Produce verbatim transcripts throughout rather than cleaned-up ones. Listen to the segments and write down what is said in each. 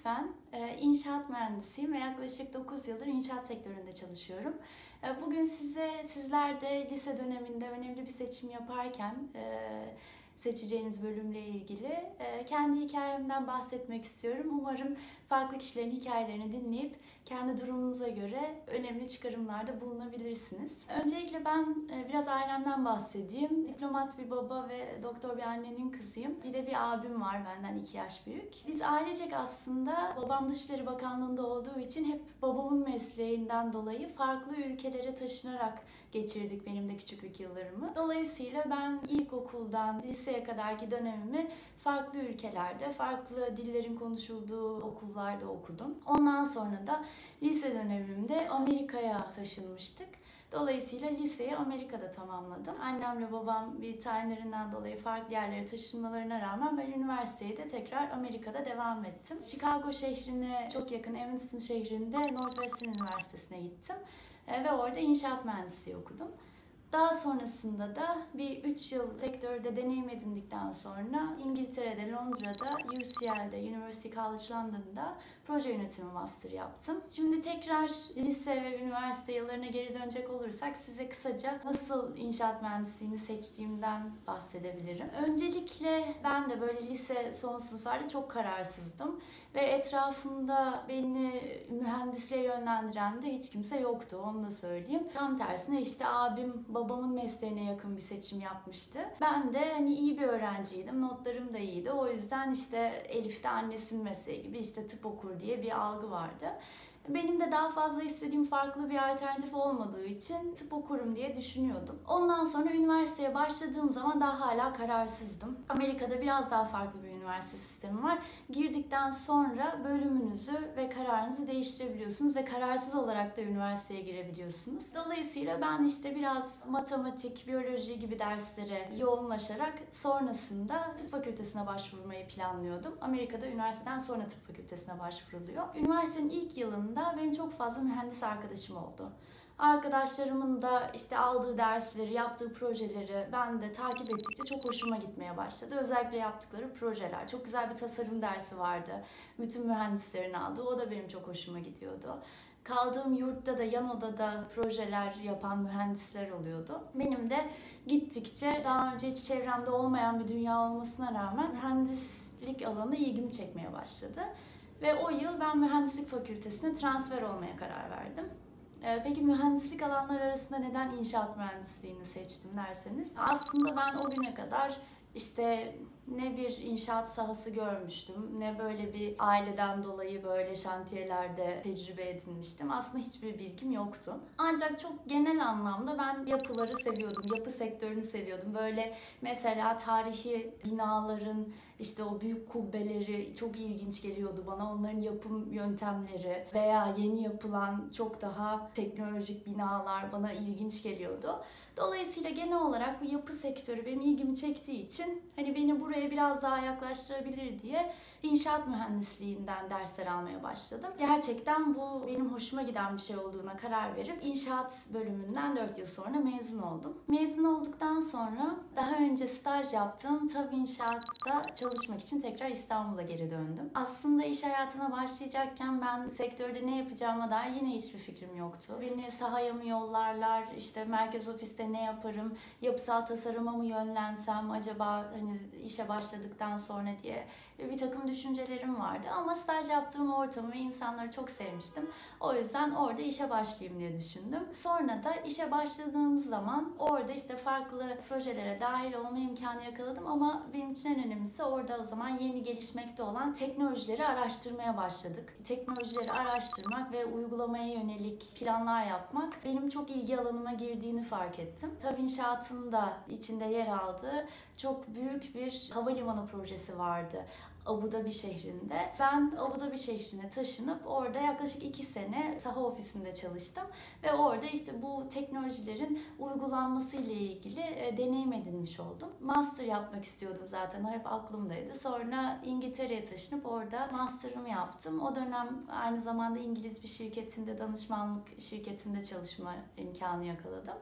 ben. Ee, İnşaat mühendisiyim ve yaklaşık dokuz yıldır inşaat sektöründe çalışıyorum. Ee, Bugün size, sizler de lise döneminde önemli bir seçim yaparken e, seçeceğiniz bölümle ilgili e, kendi hikayemden bahsetmek istiyorum. Umarım farklı kişilerin hikayelerini dinleyip kendi durumunuza göre önemli çıkarımlarda bulunabilirsiniz. Öncelikle ben e, biraz ailemden bahsedeyim. Diplomat bir baba ve doktor bir annenin kızıyım. Bir de bir abim var benden iki yaş büyük. Biz ailecek aslında babam Dışişleri Bakanlığı'nda olduğu için hep babamın mesleğinden dolayı farklı ülkelere taşınarak geçirdik benim de küçüklük yıllarımı. Dolayısıyla ben ilkokuldan liseye kadarki dönemimi farklı ülkelerde, farklı dillerin konuşulduğu okullarda okudum. Ondan sonra da lise dönemimde Amerika'ya taşınmıştık. Dolayısıyla liseyi Amerika'da tamamladım. Annemle babam bir tayinlerinden dolayı farklı yerlere taşınmalarına rağmen ben üniversiteyi de tekrar Amerika'da devam ettim. Chicago şehrine çok yakın Evanston şehrinde Northwestern Üniversitesi'ne gittim. Ve orada inşaat mühendisliği okudum. Daha sonrasında da bir üç yıl sektörde deneyim edindikten sonra İngiltere'de, Londra'da, U C L'de, University College London'da proje yönetimi master yaptım. Şimdi tekrar lise ve üniversite yıllarına geri dönecek olursak size kısaca nasıl inşaat mühendisliğini seçtiğimden bahsedebilirim. Öncelikle ben de böyle lise son sınıflarda çok kararsızdım ve etrafımda beni mühendisliğe yönlendiren de hiç kimse yoktu, onu da söyleyeyim. Tam tersine işte abim babamın mesleğine yakın bir seçim yapmıştı. Ben de hani iyi bir öğrenciydim, notlarım da iyiydi. O yüzden işte Elif de annesinin mesleği gibi işte tıp okur diye bir algı vardı. Benim de daha fazla istediğim farklı bir alternatif olmadığı için tıp okurum diye düşünüyordum. Ondan sonra üniversiteye başladığım zaman daha hala kararsızdım. Amerika'da biraz daha farklı bir üniversite sistemi var. Girdikten sonra bölümünüzü ve kararınızı değiştirebiliyorsunuz ve kararsız olarak da üniversiteye girebiliyorsunuz. Dolayısıyla ben işte biraz matematik, biyoloji gibi derslere yoğunlaşarak sonrasında tıp fakültesine başvurmayı planlıyordum. Amerika'da üniversiteden sonra tıp fakültesine başvuruluyor. Üniversitenin ilk yılında benim çok fazla mühendis arkadaşım oldu. Arkadaşlarımın da işte aldığı dersleri, yaptığı projeleri ben de takip ettikçe çok hoşuma gitmeye başladı. Özellikle yaptıkları projeler. Çok güzel bir tasarım dersi vardı. Bütün mühendislerin aldığı. O da benim çok hoşuma gidiyordu. Kaldığım yurtta da yan odada projeler yapan mühendisler oluyordu. Benim de gittikçe daha önce hiç çevremde olmayan bir dünya olmasına rağmen mühendislik alanı ilgimi çekmeye başladı. Ve o yıl ben mühendislik fakültesine transfer olmaya karar verdim. Peki mühendislik alanları arasında neden inşaat mühendisliğini seçtim derseniz, aslında ben o güne kadar işte ne bir inşaat sahası görmüştüm, ne böyle bir aileden dolayı böyle şantiyelerde tecrübe edinmiştim. Aslında hiçbir bilgim yoktu. Ancak çok genel anlamda ben yapıları seviyordum, yapı sektörünü seviyordum. Böyle mesela tarihi binaların işte o büyük kubbeleri çok ilginç geliyordu bana. Onların yapım yöntemleri veya yeni yapılan çok daha teknolojik binalar bana ilginç geliyordu. Dolayısıyla genel olarak bu yapı sektörü benim ilgimi çektiği için hani beni buraya biraz daha yaklaştırabilir diye inşaat mühendisliğinden dersler almaya başladım. Gerçekten bu benim hoşuma giden bir şey olduğuna karar verip inşaat bölümünden dört yıl sonra mezun oldum. Mezun olduktan sonra daha önce staj yaptığım TAV İnşaat'ta çalışmak için tekrar İstanbul'a geri döndüm. Aslında iş hayatına başlayacakken ben sektörde ne yapacağıma dair yine hiçbir fikrim yoktu. Beni sahaya mı yollarlar, işte merkez ofiste ne yaparım, yapısal tasarıma mı yönlensem acaba hani işe başladıktan sonra diye bir takım düşüncelerim vardı. Ama staj yaptığım ortamı ve insanları çok sevmiştim. O yüzden orada işe başlayayım diye düşündüm. Sonra da işe başladığım zaman orada işte farklı projelere dahil olma imkanı yakaladım ama benim için en önemlisi orada o zaman yeni gelişmekte olan teknolojileri araştırmaya başladık. Teknolojileri araştırmak ve uygulamaya yönelik planlar yapmak benim çok ilgi alanıma girdiğini fark ettim. TAV İnşaat'ın da içinde yer aldığı çok büyük bir havalimanı projesi vardı Abu Dhabi şehrinde. Ben Abu Dhabi şehrine taşınıp orada yaklaşık iki sene saha ofisinde çalıştım ve orada işte bu teknolojilerin uygulanması ile ilgili e, deneyim edinmiş oldum. Master yapmak istiyordum zaten, o hep aklımdaydı. Sonra İngiltere'ye taşınıp orada master'ımı yaptım. O dönem aynı zamanda İngiliz bir şirketinde, danışmanlık şirketinde çalışma imkanı yakaladım.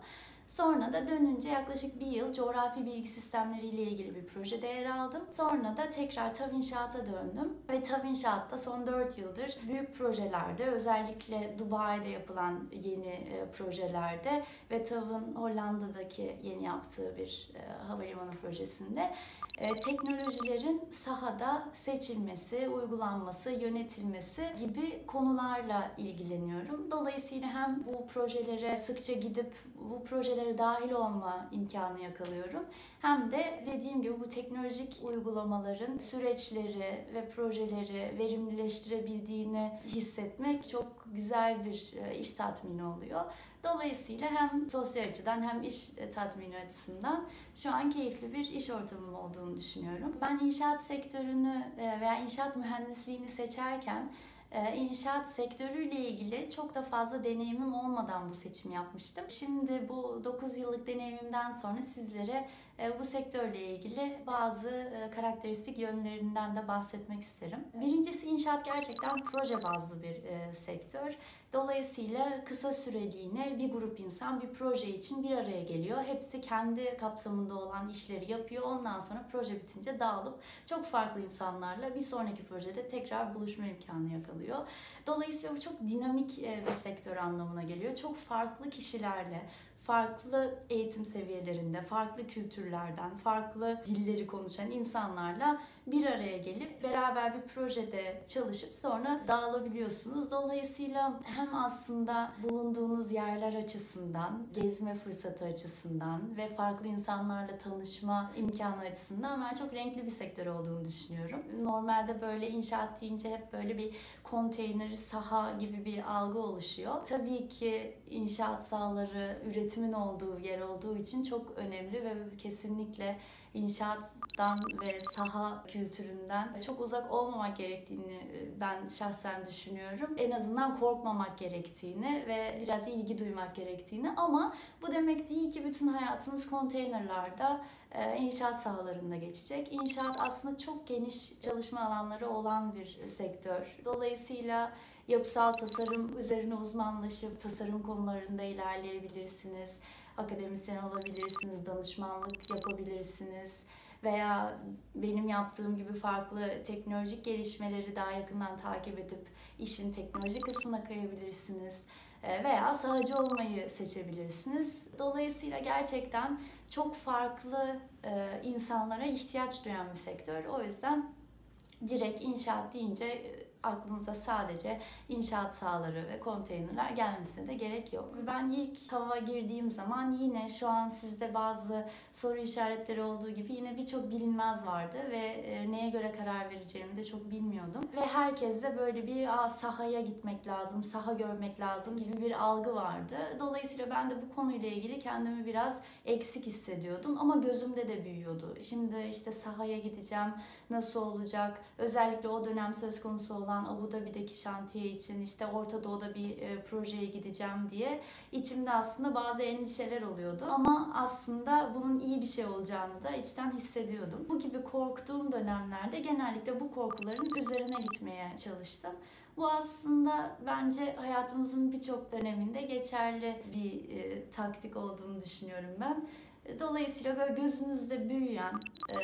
Sonra da dönünce yaklaşık bir yıl coğrafi bilgi sistemleri ile ilgili bir projede yer aldım. Sonra da tekrar TAV İnşaat'a döndüm ve TAV İnşaat'ta son dört yıldır büyük projelerde, özellikle Dubai'de yapılan yeni e, projelerde ve TAV'ın Hollanda'daki yeni yaptığı bir e, havalimanı projesinde e, teknolojilerin sahada seçilmesi, uygulanması, yönetilmesi gibi konularla ilgileniyorum. Dolayısıyla hem bu projelere sıkça gidip bu projelere dahil olma imkanı yakalıyorum. Hem de dediğim gibi bu teknolojik uygulamaların süreçleri ve projeleri verimlileştirebildiğini hissetmek çok güzel bir iş tatmini oluyor. Dolayısıyla hem sosyal açıdan hem iş tatmini açısından şu an keyifli bir iş ortamım olduğunu düşünüyorum. Ben inşaat sektörünü veya inşaat mühendisliğini seçerken İnşaat sektörüyle ilgili çok da fazla deneyimim olmadan bu seçimi yapmıştım. Şimdi bu dokuz yıllık deneyimimden sonra sizlere bu sektörle ilgili bazı karakteristik yönlerinden de bahsetmek isterim. Birincisi, inşaat gerçekten proje bazlı bir sektör. Dolayısıyla kısa süreliğine bir grup insan bir proje için bir araya geliyor. Hepsi kendi kapsamında olan işleri yapıyor. Ondan sonra proje bitince dağılıp çok farklı insanlarla bir sonraki projede tekrar buluşma imkanı yakalıyor. Dolayısıyla bu çok dinamik bir sektör anlamına geliyor. Çok farklı kişilerle, farklı eğitim seviyelerinde, farklı kültürlerden, farklı dilleri konuşan insanlarla bir araya gelip beraber bir projede çalışıp sonra dağılabiliyorsunuz. Dolayısıyla hem aslında bulunduğunuz yerler açısından, gezme fırsatı açısından ve farklı insanlarla tanışma imkanı açısından ben çok renkli bir sektör olduğunu düşünüyorum. Normalde böyle inşaat deyince hep böyle bir konteyner, saha gibi bir algı oluşuyor. Tabii ki inşaat sahaları üretimin olduğu yer olduğu için çok önemli ve kesinlikle inşaattan ve saha kültüründen çok uzak olmamak gerektiğini ben şahsen düşünüyorum. En azından korkmamak gerektiğini ve biraz ilgi duymak gerektiğini, ama bu demek değil ki bütün hayatınız konteynerlarda, inşaat sahalarında geçecek. İnşaat aslında çok geniş çalışma alanları olan bir sektör. Dolayısıyla yapısal tasarım üzerine uzmanlaşıp tasarım konularında ilerleyebilirsiniz. Akademisyen olabilirsiniz, danışmanlık yapabilirsiniz veya benim yaptığım gibi farklı teknolojik gelişmeleri daha yakından takip edip işin teknolojik kısmına kayabilirsiniz veya sahacı olmayı seçebilirsiniz. Dolayısıyla gerçekten çok farklı insanlara ihtiyaç duyan bir sektör. O yüzden direkt inşaat deyince aklınıza sadece inşaat sahaları ve konteynerler gelmesine de gerek yok. Ben ilk TAV'a girdiğim zaman yine şu an sizde bazı soru işaretleri olduğu gibi yine birçok bilinmez vardı ve neye göre karar vereceğimi de çok bilmiyordum. Ve herkes de böyle bir Aa, sahaya gitmek lazım, saha görmek lazım gibi bir algı vardı. Dolayısıyla ben de bu konuyla ilgili kendimi biraz eksik hissediyordum ama gözümde de büyüyordu. Şimdi işte sahaya gideceğim, nasıl olacak? Özellikle o dönem söz konusu olan Abu Dhabi'deki şantiye için işte Orta Doğu'da bir e, projeye gideceğim diye içimde aslında bazı endişeler oluyordu. Ama aslında bunun iyi bir şey olacağını da içten hissediyordum. Bu gibi korktuğum dönemlerde genellikle bu korkuların üzerine gitmeye çalıştım. Bu aslında bence hayatımızın birçok döneminde geçerli bir e, taktik olduğunu düşünüyorum ben. Dolayısıyla böyle gözünüzde büyüyen,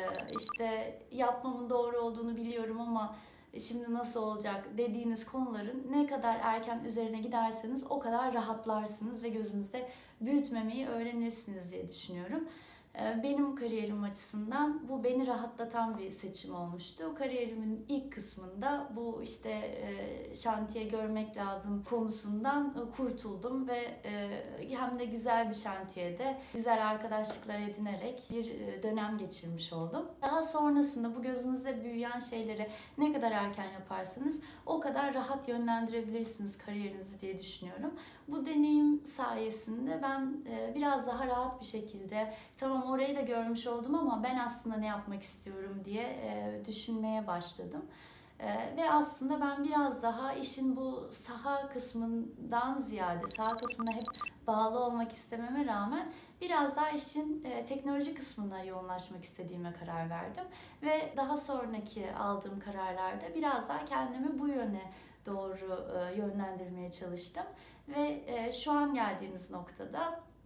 işte yapmamın doğru olduğunu biliyorum ama şimdi nasıl olacak dediğiniz konuların ne kadar erken üzerine giderseniz o kadar rahatlarsınız ve gözünüzde büyütmemeyi öğrenirsiniz diye düşünüyorum. Benim kariyerim açısından bu beni rahatlatan bir seçim olmuştu. Kariyerimin ilk kısmında bu işte şantiye görmek lazım konusundan kurtuldum ve hem de güzel bir şantiyede güzel arkadaşlıklar edinerek bir dönem geçirmiş oldum. Daha sonrasında bu gözünüzde büyüyen şeyleri ne kadar erken yaparsanız o kadar rahat yönlendirebilirsiniz kariyerinizi diye düşünüyorum. Bu deneyim sayesinde ben biraz daha rahat bir şekilde tamam orayı da görmüş oldum ama ben aslında ne yapmak istiyorum diye düşünmeye başladım. Ve aslında ben biraz daha işin bu saha kısmından ziyade, saha kısmına hep bağlı olmak istememe rağmen biraz daha işin teknoloji kısmına yoğunlaşmak istediğime karar verdim. Ve daha sonraki aldığım kararlarda biraz daha kendimi bu yöne doğru yönlendirmeye çalıştım. Ve şu an geldiğimiz noktada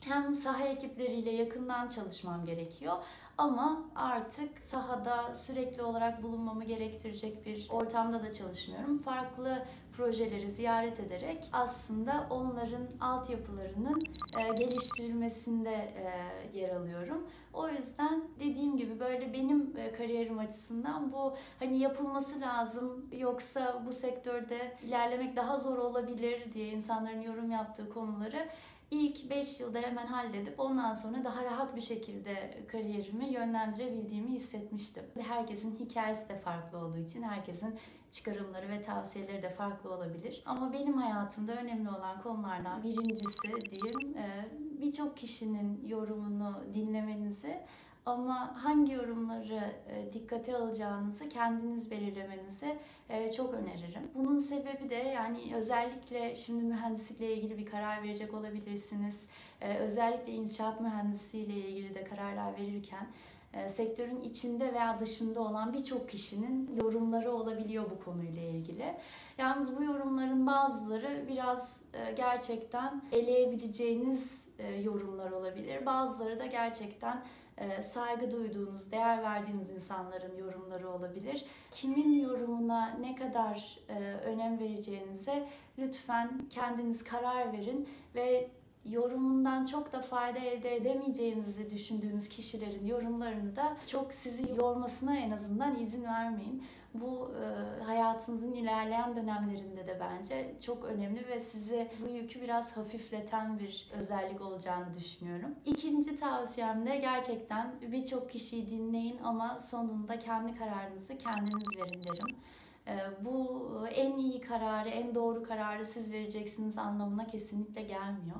hem saha ekipleriyle yakından çalışmam gerekiyor ama artık sahada sürekli olarak bulunmamı gerektirecek bir ortamda da çalışmıyorum. Farklı projeleri ziyaret ederek aslında onların altyapılarının e, geliştirilmesinde e, yer alıyorum. O yüzden dediğim gibi böyle benim e, kariyerim açısından bu hani yapılması lazım yoksa bu sektörde ilerlemek daha zor olabilir diye insanların yorum yaptığı konuları İlk beş yılda hemen halledip ondan sonra daha rahat bir şekilde kariyerimi yönlendirebildiğimi hissetmiştim. Herkesin hikayesi de farklı olduğu için herkesin çıkarımları ve tavsiyeleri de farklı olabilir. Ama benim hayatımda önemli olan konulardan birincisi diyeyim, birçok kişinin yorumunu dinlemenizi ama hangi yorumları dikkate alacağınızı kendiniz belirlemenizi çok öneririm. Bunun sebebi de yani özellikle şimdi mühendislikle ilgili bir karar verecek olabilirsiniz. Özellikle inşaat mühendisliğiyle ilgili de kararlar verirken sektörün içinde veya dışında olan birçok kişinin yorumları olabiliyor bu konuyla ilgili. Yalnız bu yorumların bazıları biraz gerçekten eleyebileceğiniz yorumlar olabilir. Bazıları da gerçekten saygı duyduğunuz, değer verdiğiniz insanların yorumları olabilir. Kimin yorumuna ne kadar önem vereceğinize lütfen kendiniz karar verin ve yorumundan çok da fayda elde edemeyeceğinizi düşündüğünüz kişilerin yorumlarını da çok sizi yormasına en azından izin vermeyin. Bu e, hayatınızın ilerleyen dönemlerinde de bence çok önemli ve sizi bu yükü biraz hafifleten bir özellik olacağını düşünüyorum. İkinci tavsiyem de gerçekten birçok kişiyi dinleyin ama sonunda kendi kararınızı kendiniz verin derim. Bu en iyi kararı, en doğru kararı siz vereceksiniz anlamına kesinlikle gelmiyor.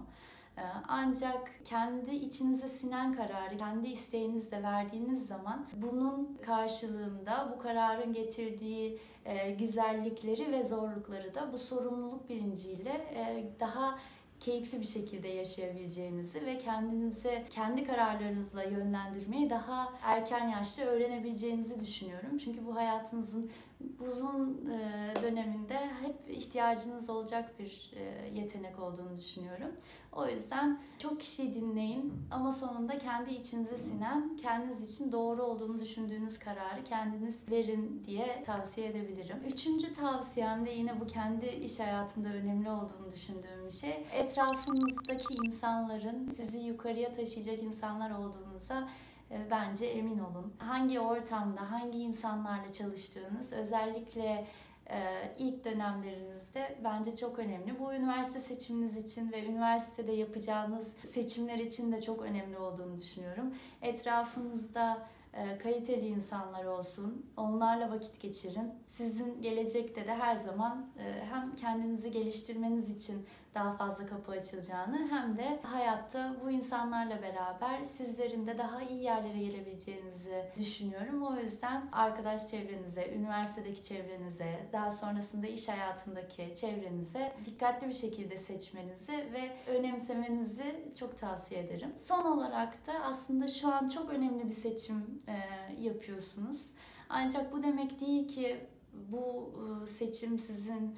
Ancak kendi içinize sinen kararı, kendi isteğinizle verdiğiniz zaman bunun karşılığında bu kararın getirdiği güzellikleri ve zorlukları da bu sorumluluk bilinciyle daha keyifli bir şekilde yaşayabileceğinizi ve kendinizi kendi kararlarınızla yönlendirmeyi daha erken yaşta öğrenebileceğinizi düşünüyorum. Çünkü bu hayatınızın uzun döneminde hep ihtiyacınız olacak bir yetenek olduğunu düşünüyorum. O yüzden çok kişiyi dinleyin ama sonunda kendi içinize sinen, kendiniz için doğru olduğunu düşündüğünüz kararı kendiniz verin diye tavsiye edebilirim. Üçüncü tavsiyem de yine bu kendi iş hayatımda önemli olduğunu düşündüğüm bir şey. Etrafınızdaki insanların sizi yukarıya taşıyacak insanlar olduğunuza bence emin olun. Hangi ortamda, hangi insanlarla çalıştığınız özellikle ilk dönemlerinizde bence çok önemli. Bu üniversite seçiminiz için ve üniversitede yapacağınız seçimler için de çok önemli olduğunu düşünüyorum. Etrafınızda kaliteli insanlar olsun, onlarla vakit geçirin. Sizin gelecekte de her zaman hem kendinizi geliştirmeniz için daha fazla kapı açılacağını hem de hayatta bu insanlarla beraber sizlerin de daha iyi yerlere gelebileceğinizi düşünüyorum. O yüzden arkadaş çevrenize, üniversitedeki çevrenize, daha sonrasında iş hayatındaki çevrenize dikkatli bir şekilde seçmenizi ve önemsemenizi çok tavsiye ederim. Son olarak da aslında şu an çok önemli bir seçim yapıyorsunuz. Ancak bu demek değil ki bu seçim sizin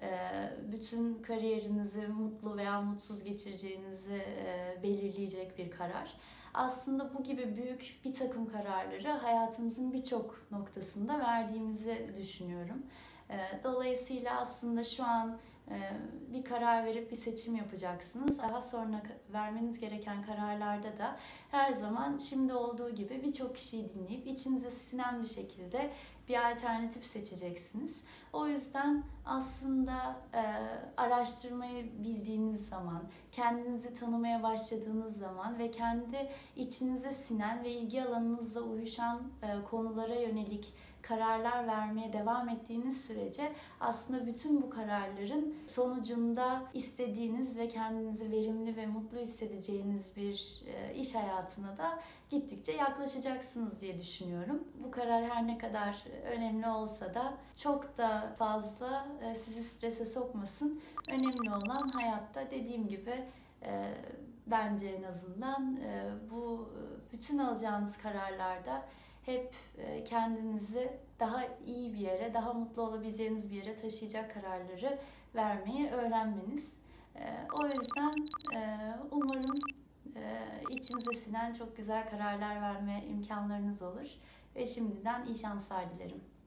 bütün kariyerinizi mutlu veya mutsuz geçireceğinizi belirleyecek bir karar. Aslında bu gibi büyük bir takım kararları hayatımızın birçok noktasında verdiğimizi düşünüyorum. Dolayısıyla aslında şu an bir karar verip bir seçim yapacaksınız. Daha sonra vermeniz gereken kararlarda da her zaman şimdi olduğu gibi birçok kişiyi dinleyip içinize sinen bir şekilde bir alternatif seçeceksiniz. O yüzden aslında e, araştırmayı bildiğiniz zaman, kendinizi tanımaya başladığınız zaman ve kendi içinize sinen ve ilgi alanınızla uyuşan e, konulara yönelik kararlar vermeye devam ettiğiniz sürece aslında bütün bu kararların sonucunda istediğiniz ve kendinizi verimli ve mutlu hissedeceğiniz bir iş hayatına da gittikçe yaklaşacaksınız diye düşünüyorum. Bu karar her ne kadar önemli olsa da çok da fazla sizi strese sokmasın. Önemli olan hayatta dediğim gibi bence en azından bu bütün alacağınız kararlarda hep kendinizi daha iyi bir yere, daha mutlu olabileceğiniz bir yere taşıyacak kararları vermeyi öğrenmeniz. O yüzden umarım e, içinize sinen çok güzel kararlar verme imkanlarınız olur. Ve şimdiden iyi şanslar dilerim.